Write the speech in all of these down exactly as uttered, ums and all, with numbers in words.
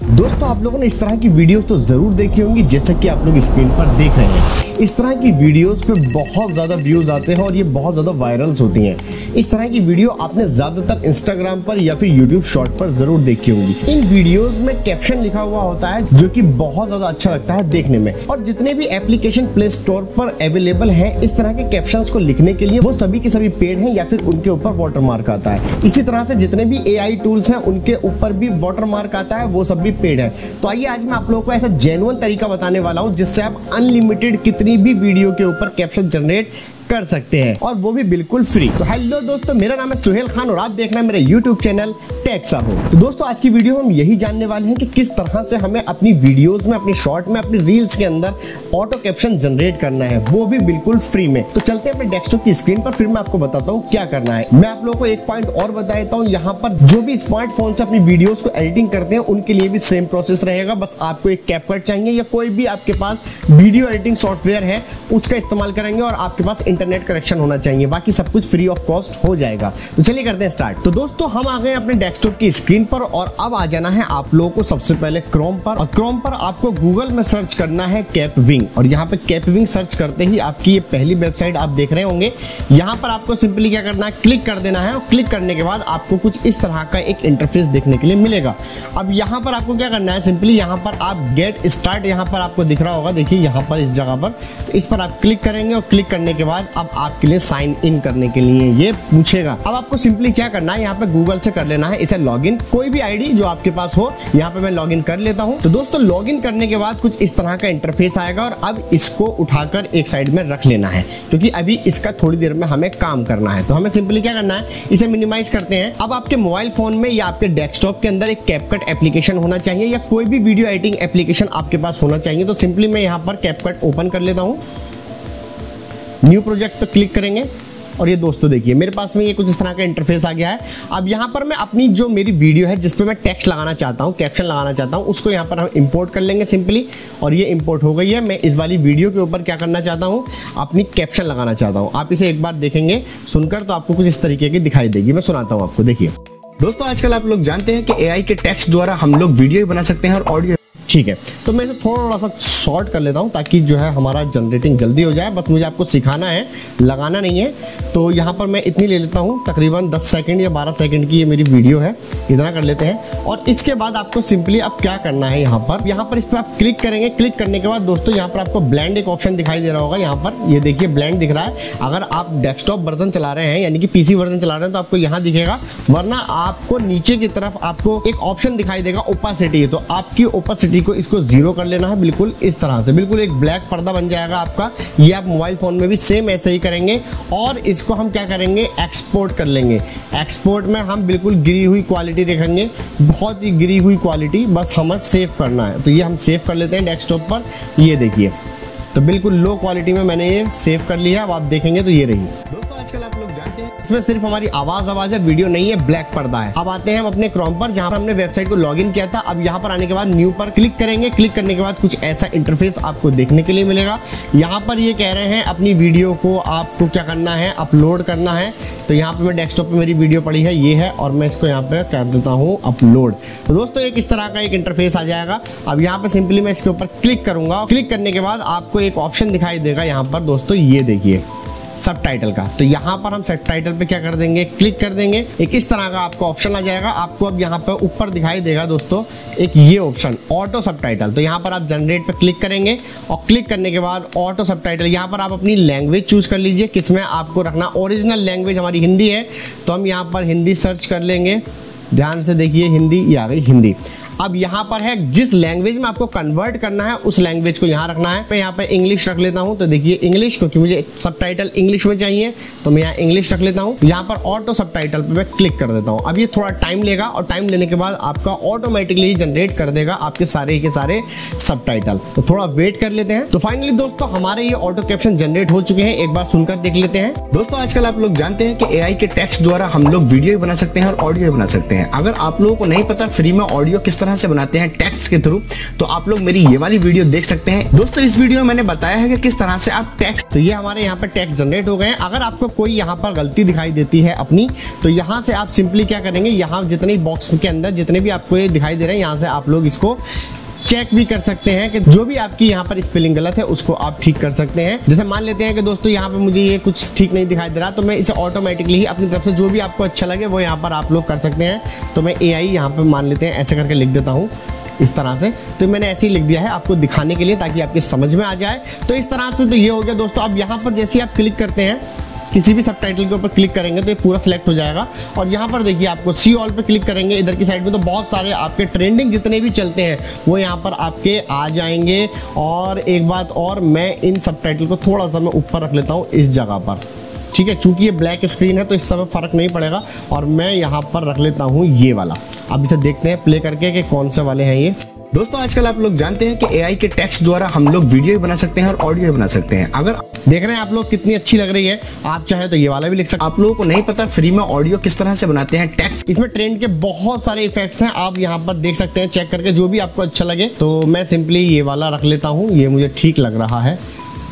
दोस्तों आप लोगों ने इस तरह की वीडियोस तो जरूर देखी होंगी, जैसे कि आप लोग स्क्रीन पर देख रहे हैं। इस तरह की वीडियोस पे बहुत ज़्यादा व्यूज़ आते हैं और ये बहुत ज़्यादा वायरल्स होती हैं। इस तरह की वीडियो आपने ज़्यादातर इंस्टाग्राम पर या फिर यूट्यूब शॉर्ट पर ज़रूर देखी होंगी। इन वीडियोस में कैप्शन लिखा हुआ होता है जो कि बहुत ज़्यादा अच्छा लगता है देखने में, और जितने भी एप्लीकेशन प्ले स्टोर पर अवेलेबल है इस तरह के कैप्शंस को लिखने के लिए वो सभी के सभी पेड हैं या फिर उनके ऊपर वाटरमार्क आता है। इसी तरह से जितने भी ए आई टूल्स हैं उनके ऊपर भी वाटरमार्क आता है, वो सब भी पेड है। तो आइए आज मैं आप लोगों को ऐसा जेन्युइन तरीका बताने वाला हूं जिससे आप अनलिमिटेड कितनी भी वीडियो के ऊपर कैप्शन जनरेट कर सकते हैं, और वो भी बिल्कुल फ्री। तो हेलो दोस्तों, मेरा नाम है सुहेल खान और आप देख रहे हैं मेरे यूट्यूब चैनल टेक साहू। तो दोस्तों आज की वीडियो में हम यही जानने वाले हैं कि किस तरह से हमें अपनी वीडियोस में, अपनी शॉर्ट में, अपनी रील्स के अंदर ऑटो कैप्शन जनरेट करना है, वो भी बिल्कुल फ्री में। तो चलते हैं अपने डेस्कटॉप की स्क्रीन पर, फिर मैं आपको बताता हूँ क्या करना है। मैं आप लोगों को एक पॉइंट और बता देता हूँ, यहाँ पर जो भी स्मार्टफोन से अपनी वीडियोस को एडिटिंग करते हैं उनके लिए भी सेम प्रोसेस रहेगा। बस आपको एक कैपकट चाहिए या कोई भी आपके पास वीडियो एडिटिंग सॉफ्टवेयर है उसका इस्तेमाल करेंगे, और आपके पास इंटरनेट कनेक्शन होना चाहिए, बाकी सब कुछ फ्री ऑफ कॉस्ट हो जाएगा। तो चलिए करते हैं स्टार्ट। तो दोस्तों हम आ गए अपने डेस्कटॉप की स्क्रीन पर, और अब आ जाना है आप लोगों को सबसे पहले क्रोम पर, और क्रोम पर आपको गूगल में सर्च करना है कैपविंग, और यहाँ पे कैपविंग सर्च करते ही आपकी ये पहली वेबसाइट आप देख रहे होंगे। यहाँ पर आपको सिंपली क्या करना है, क्लिक कर देना है, और क्लिक करने के बाद आपको कुछ इस तरह का एक इंटरफेस देखने के लिए मिलेगा। अब यहाँ पर आपको क्या करना है, सिंपली यहाँ पर आप गेट स्टार्ट यहाँ पर आपको दिख रहा होगा, देखिए यहाँ पर इस जगह पर, तो इस पर आप क्लिक करेंगे, और क्लिक करने के बाद अब आपके लिए साइन इन करने के लिए ये पूछेगा। अब आपको सिंपली क्या करना है, यहाँ पे गूगल से कर लेना है इसे लॉगिन, कोई भी आईडी जो आपके पास हो। यहाँ पे मैं लॉगिन कर लेता हूँ। तो दोस्तों लॉगिन करने के बाद कुछ इस तरह का इंटरफेस आएगा, और अब इसको उठाकर एक साइड में रख लेना है, क्योंकि अभी इसका थोड़ी देर में हमें काम करना है। तो हमें सिंपली क्या करना है, इसे मिनिमाइज करते हैं। अब आपके मोबाइल फोन में या आपके डेस्कटॉप के अंदर एक कैपकट एप्लीकेशन होना चाहिए, या कोई भी वीडियो एडिटिंग एप्लीकेशन आपके पास होना चाहिए। तो सिंपली मैं यहाँ पर कैपकट ओपन कर लेता हूँ, न्यू प्रोजेक्ट पर क्लिक करेंगे, और ये दोस्तों देखिए मेरे पास में ये कुछ इस तरह का इंटरफेस आ गया है। अब यहाँ पर मैं अपनी जो मेरी वीडियो है जिस पे मैं टेक्स्ट लगाना चाहता हूँ, कैप्शन लगाना चाहता हूँ, उसको यहाँ पर हम इंपोर्ट कर लेंगे सिंपली, और ये इंपोर्ट हो गई है। मैं इस वाली वीडियो के ऊपर क्या करना चाहता हूँ, अपनी कैप्शन लगाना चाहता हूँ। आप इसे एक बार देखेंगे सुनकर तो आपको कुछ इस तरीके की दिखाई देगी। मैं सुनाता हूँ आपको, देखिए दोस्तों आजकल आप लोग जानते हैं कि ए आई के टेक्स्ट द्वारा हम लोग वीडियो भी बना सकते हैं और ऑडियो, ठीक है। तो मैं इसे थोड़ा सा शॉर्ट कर लेता हूँ ताकि जो है हमारा जनरेटिंग जल्दी हो जाए। बस मुझे आपको सिखाना है, लगाना नहीं है। तो यहाँ पर मैं इतनी ले लेता हूँ, तकरीबन दस सेकंड या बारह सेकंड की ये मेरी वीडियो है, इतना कर लेते हैं। और इसके बाद आपको सिंपली अब क्या करना है, यहाँ पर यहाँ पर इस पर आप क्लिक करेंगे। क्लिक करने के बाद दोस्तों यहाँ पर आपको ब्लेंड एक ऑप्शन दिखाई दे रहा होगा, यहाँ पर ये देखिए ब्लेंड दिख रहा है। अगर आप डेस्कटॉप वर्जन चला रहे हैं यानी कि पीसी वर्जन चला रहे हैं तो आपको यहाँ दिखेगा, वरना आपको नीचे की तरफ आपको एक ऑप्शन दिखाई देगा ओपासिटी। तो आपकी ओपासिटी को इसको जीरो कर लेना है, बिल्कुल इस तरह से, बिल्कुल एक ब्लैक पर्दा बन जाएगा आपका। ये आप मोबाइल फोन में भी सेम ऐसे ही करेंगे, और इसको हम क्या करेंगे, एक्सपोर्ट कर लेंगे। एक्सपोर्ट में हम बिल्कुल गिरी हुई क्वालिटी रखेंगे, बहुत ही गिरी हुई क्वालिटी, बस हमें सेव करना है। तो ये हम सेव कर लेते हैं डेस्कटॉप पर, ये देखिए तो बिल्कुल लो क्वालिटी में मैंने ये सेव कर लिया। अब आप देखेंगे तो ये रही। दोस्तों आजकल आप लोग जानते हैं इसमें सिर्फ हमारी आवाज आवाज है, वीडियो नहीं है, ब्लैक पर्दा है। अब आते हैं हम अपने क्रोम पर जहां पर हमने वेबसाइट को लॉगिन किया था। अब यहाँ पर आने के बाद न्यू पर क्लिक करेंगे। क्लिक करने के बाद कुछ ऐसा इंटरफेस आपको देखने के लिए मिलेगा। यहाँ पर ये कह रहे हैं अपनी वीडियो को आपको क्या करना है, अपलोड करना है। तो यहाँ पे मैं डेस्कटॉप पे मेरी वीडियो पड़ी है, ये है, और मैं इसको यहाँ पे कर देता हूँ अपलोड। तो दोस्तों एक इस तरह का एक इंटरफेस आ जाएगा। अब यहाँ पे सिंपली मैं इसके ऊपर क्लिक करूंगा। क्लिक करने के बाद आपको एक ऑप्शन दिखाई देगा यहाँ पर दोस्तों, ये देखिए सबटाइटल का। तो यहाँ पर हम सबटाइटल पे क्या कर देंगे, क्लिक कर देंगे। एक इस तरह का आपको ऑप्शन आ जाएगा। आपको अब यहाँ पर ऊपर दिखाई देगा दोस्तों एक ये ऑप्शन ऑटो सबटाइटल। तो यहाँ पर आप जनरेट पे क्लिक करेंगे, और क्लिक करने के बाद ऑटो सबटाइटल, यहाँ पर आप अपनी लैंग्वेज चूज कर लीजिए किसमें आपको रखना। ओरिजिनल लैंग्वेज हमारी हिंदी है, तो हम यहाँ पर हिंदी सर्च कर लेंगे। ध्यान से देखिए, हिंदी, ये आ गई हिंदी। अब यहाँ पर है जिस लैंग्वेज में आपको कन्वर्ट करना है उस लैंग्वेज को यहाँ रखना है। मैं यहाँ पे इंग्लिश रख लेता हूँ। तो देखिए इंग्लिश, क्योंकि मुझे सबटाइटल इंग्लिश में चाहिए तो मैं यहाँ इंग्लिश रख लेता हूँ। यहाँ पर ऑटो सबटाइटल पे मैं क्लिक कर देता हूँ। अब ये थोड़ा टाइम लेगा, और टाइम लेने के बाद आपका ऑटोमेटिकली जनरेट कर देगा आपके सारे के सारे सबटाइटल। तो थोड़ा वेट कर लेते हैं। तो फाइनली दोस्तों हमारे ये ऑटो कैप्शन जनरेट हो चुके हैं, एक बार सुनकर देख लेते हैं। दोस्तों आजकल आप लोग जानते हैं कि ए आई के टेक्स्ट द्वारा हम लोग वीडियो बना सकते हैं और ऑडियो बना सकते हैं। अगर आप लोगों को नहीं पता फ्री में ऑडियो किस तरह तरह से बनाते हैं टेक्स्ट के थ्रू, तो आप लोग मेरी ये वाली वीडियो देख सकते हैं। दोस्तों इस वीडियो में मैंने बताया है कि किस तरह से आप टेक्स्ट, तो ये हमारे यहाँ पे टेक्स्ट जनरेट हो गए हैं। अगर आपको कोई यहाँ पर गलती दिखाई देती है अपनी, तो यहाँ से आप सिंपली क्या करेंगे, यहाँ जितने बॉक्स के अंदर जितने भी आपको ये दिखाई दे रहे हैं, यहाँ से आप लोग इसको चेक भी कर सकते हैं कि जो भी आपकी यहाँ पर स्पेलिंग गलत है उसको आप ठीक कर सकते हैं। जैसे मान लेते हैं कि दोस्तों यहाँ पे मुझे ये कुछ ठीक नहीं दिखाई दे रहा, तो मैं इसे ऑटोमेटिकली ही अपनी तरफ से जो भी आपको अच्छा लगे वो यहाँ पर आप लोग कर सकते हैं। तो मैं ए आई यहाँ पर मान लेते हैं ऐसे करके लिख देता हूँ इस तरह से। तो मैंने ऐसे ही लिख दिया है आपको दिखाने के लिए, ताकि आपके समझ में आ जाए। तो इस तरह से तो ये हो गया दोस्तों। अब यहाँ पर जैसे आप क्लिक करते हैं, किसी भी सबटाइटल के ऊपर क्लिक करेंगे तो ये पूरा सिलेक्ट हो जाएगा। और यहाँ पर देखिए आपको सी ऑल पे क्लिक करेंगे इधर की साइड में, तो बहुत सारे आपके ट्रेंडिंग जितने भी चलते हैं वो यहाँ पर आपके आ जाएंगे। और एक बात और, मैं इन सबटाइटल को थोड़ा सा मैं ऊपर रख लेता हूँ इस जगह पर, ठीक है, चूंकि ये ब्लैक स्क्रीन है तो इस समय फ़र्क नहीं पड़ेगा। और मैं यहाँ पर रख लेता हूँ ये वाला। अब इसे देखते हैं प्ले करके कि कौन से वाले हैं ये। दोस्तों आजकल आप लोग जानते हैं कि ए आई के टेक्स्ट द्वारा हम लोग वीडियो भी बना सकते हैं और ऑडियो भी बना सकते हैं। अगर देख रहे हैं आप लोग कितनी अच्छी लग रही है, आप चाहे तो ये वाला भी लिख सकते हैं। आप लोगों को नहीं पता फ्री में ऑडियो किस तरह से बनाते हैं टेक्स्ट, इसमें ट्रेंड के बहुत सारे इफेक्ट्स हैं, आप यहाँ पर देख सकते हैं चेक करके जो भी आपको अच्छा लगे। तो मैं सिंपली ये वाला रख लेता हूँ, ये मुझे ठीक लग रहा है।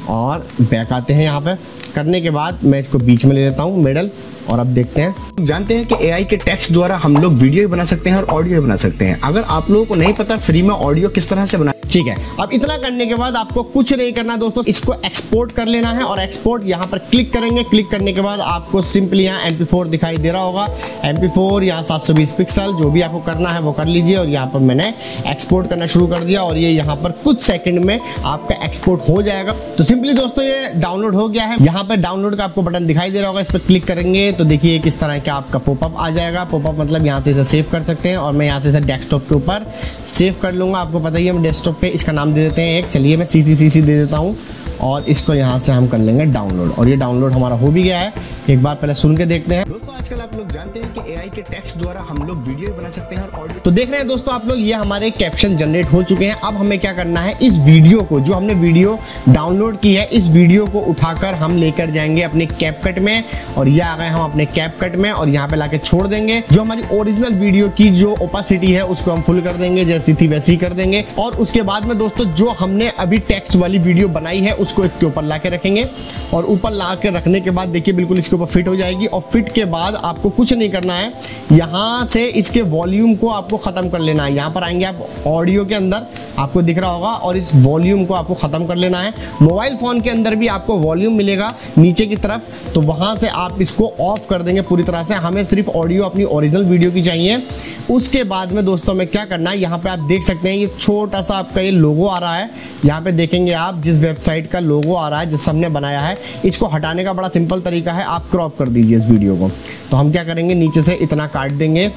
और बैक आते हैं, यहाँ पे करने के बाद मैं इसको बीच में ले लेता हूँ, मिडल। और अब देखते हैं, जानते हैं कि ए आई के टेक्स्ट द्वारा हम लोग वीडियो भी बना सकते हैं और ऑडियो भी बना सकते हैं। अगर आप लोगों को नहीं पता फ्री में ऑडियो किस तरह से बना, ठीक है। अब इतना करने के बाद आपको कुछ नहीं करना दोस्तों, इसको एक्सपोर्ट कर लेना है। और एक्सपोर्ट यहाँ पर क्लिक करेंगे, क्लिक करने के बाद आपको सिंपली यहाँ एम पी फोर दिखाई दे रहा होगा, एम पी फोर यहाँ सात सौ बीस पिक्सल, जो भी आपको करना है वो कर लीजिए। और यहाँ पर मैंने एक्सपोर्ट करना शुरू कर दिया और ये यहाँ पर कुछ सेकंड में आपका एक्सपोर्ट हो जाएगा। तो सिंपली दोस्तों ये डाउनलोड हो गया है। यहाँ पर डाउनलोड का आपको बटन दिखाई दे रहा होगा, इस पर क्लिक करेंगे तो देखिए किस तरह का आपका पॉपअप आ जाएगा। पॉपअप मतलब यहाँ से इसे सेव कर सकते हैं। और मैं यहाँ से इसे डेस्कटॉप के ऊपर सेव कर लूँगा। आपको पता ही है, हम डेस्कटॉप पे इसका नाम दे देते हैं एक, चलिए मैं सी सी सी सी दे देता हूँ। और इसको यहाँ से हम कर लेंगे डाउनलोड। और ये डाउनलोड हमारा हो भी गया है, एक बार पहले सुन के देखते हैं। दोस्तों आजकल आप लोग जानते हैं कि ए आई के टेक्स्ट द्वारा हम लोग वीडियो बना सकते हैं और ऑडियो। तो देख रहे हैं दोस्तों आप लोग, ये हमारे कैप्शन जनरेट हो चुके हैं। अब हमें क्या करना है, इस वीडियो को, जो हमने वीडियो डाउनलोड की है, इस वीडियो को उठाकर हम लेकर जाएंगे अपने कैपकट में। और ये आ गए हम अपने कैपकट में और यहाँ पे लाके छोड़ देंगे। जो हमारी ओरिजिनल वीडियो की जो ओपेसिटी है उसको हम फुल कर देंगे, जैसी थी वैसी कर देंगे। और उसके बाद में दोस्तों जो हमने अभी टेक्स्ट वाली वीडियो बनाई है उसको इसके ऊपर ला के रखेंगे। और ऊपर ला के रखने के बाद देखिए बिल्कुल इसके ऊपर फिट हो जाएगी। और फिट के बाद आपको कुछ नहीं करना है, यहाँ से इसके वॉल्यूम को आपको खत्म कर लेना है। यहाँ पर आएंगे आप ऑडियो के अंदर, आपको दिख रहा होगा, और इस वॉल्यूम को आपको खत्म कर लेना है। मोबाइल फोन के अंदर भी आपको वॉल्यूम मिलेगा नीचे की तरफ, तो वहां से आप इसको ऑफ कर देंगे पूरी तरह से। हमें सिर्फ ऑडियो अपनी ओरिजिनल वीडियो की चाहिए। उसके बाद में दोस्तों में क्या करना है, यहाँ पे आप देख सकते हैं ये छोटा सा आपका ये लोगो आ रहा है। यहाँ पे देखेंगे आप, जिस वेबसाइट का लोगो आ रहा है, जिस हमने बनाया है, इसको हटाने का बड़ा सिंपल तरीका है, आप क्रॉप कर दीजिए इस वीडियो को। तो हम क्या करेंगे, नीचे से इतना काट देंगे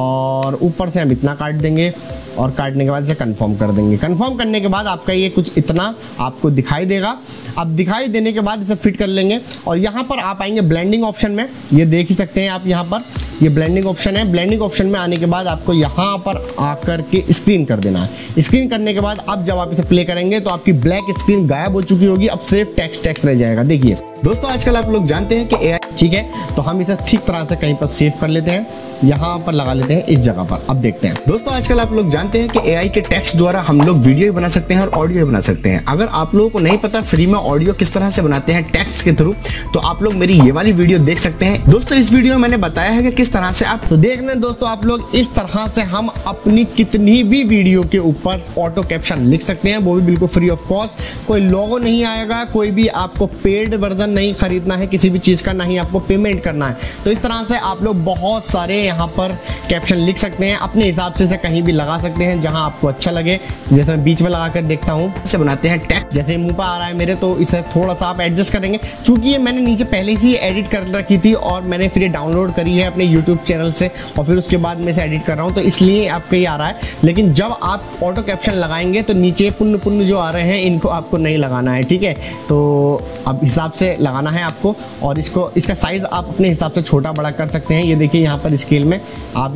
और ऊपर से हम इतना काट देंगे। और काटने के बाद इसे कंफर्म कर देंगे। कंफर्म करने के बाद आपका ये कुछ इतना आपको दिखाई देगा। अब दिखाई देने के बाद इसे फिट कर लेंगे। और यहाँ पर आप आएंगे ब्लेंडिंग ऑप्शन में, ये देख ही सकते हैं आप, यहाँ पर ये ब्लेंडिंग ऑप्शन है। ब्लेंडिंग ऑप्शन में आने के बाद आपको यहाँ पर आकर के स्क्रीन कर देना है। स्क्रीन करने के बाद अब जब आप इसे प्ले करेंगे तो आपकी ब्लैक स्क्रीन गायब हो चुकी होगी, अब सिर्फ टेक्स्ट टेक्स्ट रह जाएगा। देखिए दोस्तों आजकल आप लोग जानते हैं कि ए आई, ठीक है, तो हम इसे ठीक तरह से कहीं पर सेव कर लेते हैं, यहाँ पर लगा लेते हैं इस जगह पर। अब देखते हैं दोस्तों आजकल आप लोग जानते हैं कि ए आई के टेक्स्ट द्वारा हम लोग वीडियो भी बना सकते हैं और ऑडियो भी बना सकते हैं। अगर आप लोगों को नहीं पता फ्री में ऑडियो किस तरह से बनाते हैं टेक्स्ट के थ्रू, तो आप लोग मेरी ये वाली वीडियो देख सकते हैं। दोस्तों इस वीडियो में मैंने बताया है कि किस तरह से आप, तो देख लें दोस्तों आप लोग, इस तरह से हम अपनी कितनी भी वीडियो के ऊपर ऑटो कैप्शन लिख सकते हैं, वो भी बिल्कुल फ्री ऑफ कॉस्ट। कोई लोगो नहीं आएगा, कोई भी आपको पेड वर्जन नहीं खरीदना है किसी भी चीज़ का, ना ही आपको पेमेंट करना है। तो इस तरह से आप लोग बहुत सारे यहाँ पर कैप्शन लिख सकते हैं, अपने हिसाब से इसे कहीं भी लगा सकते हैं जहां आपको अच्छा लगे। जैसे मैं बीच में लगा कर देखता हूं, इसे बनाते हैं टेक्स्ट, जैसे मुंह पर आ रहा है मेरे, तो इसे थोड़ा सा आप एडजस्ट करेंगे। चूंकि ये मैंने नीचे पहले से ही एडिट कर रखी थी और मैंने फिर ये डाउनलोड करी है अपने यूट्यूब चैनल से, और फिर उसके बाद मैं इसे एडिट कर रहा हूँ, तो इसलिए आपको ये आ रहा है। लेकिन जब आप ऑटो कैप्शन लगाएंगे तो नीचे पुण्य पुण्य जो आ रहे हैं इनको आपको नहीं लगाना है, ठीक है। तो अब हिसाब से लगाना है आपको। और इसको, इसका साइज आप अपने हिसाब से छोटा बड़ा कर सकते हैं। ये देखिए यहाँ पर स्केल में आप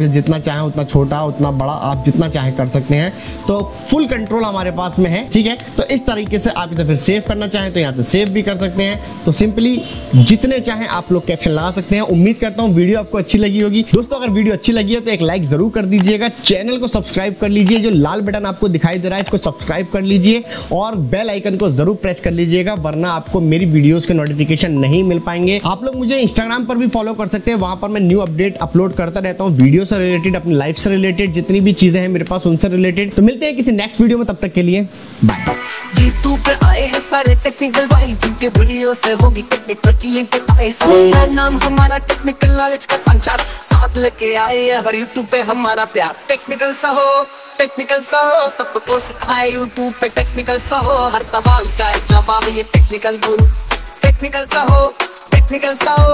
आप जितना चाहें उतना छोटा उतना बड़ा आप जितना चाहे कर सकते हैं। तो फुल कंट्रोल हमारे पास में है, ठीक है। तो इस तरीके से आप इसे फिर सेव करना चाहें तो यहाँ से सेव भी कर सकते हैं। तो सिंपली जितने चाहें आप लोग कैप्शन लगा सकते हैं। उम्मीद करता हूँ वीडियो आपको अच्छी लगी होगी। दोस्तों अगर वीडियो अच्छी लगी है तो एक लाइक जरूर कर दीजिएगा, चैनल को सब्सक्राइब कर लीजिए, जो लाल बटन आपको दिखाई दे रहा है इसको सब्सक्राइब कर लीजिए और बेल आइकन को जरूर प्रेस कर लीजिएगा, वरना आपको मेरी वीडियोस के नोटिफिकेशन नहीं मिल पाएंगे। आप लोग मुझे इंस्टाग्राम पर भी फॉलो कर सकते हैं, वहां पर मैं न्यू अपडेट अपलोड करता रहता हूँ, वीडियो से रिलेटेड, अपनी लाइफ से रिलेटेड, जितनी भी चीजें हैं मेरे पास उनसे रिलेटेड। तो मिलते हैं किसी नेक्स्ट वीडियो में, तब तक के लिए बाय। यूट्यूब पे आए हैं सारे टेक्निकल भाई, जिनके वीडियो से होगी टेक्निकल की एंटरप्राइज। नाम हमारा टेक्निकल नॉलेज का संचार, साथ लेके आए हर यूट्यूब पे हमारा प्यार। टेक्निकल सा हो टेक्निकल सा हो, सबको सिखाए यूट्यूब पे टेक्निकल सा हो, हर सवाल का जवाब ये टेक्निकल गुरु। टेक्निकल सा हो टेक्निकल सा हो।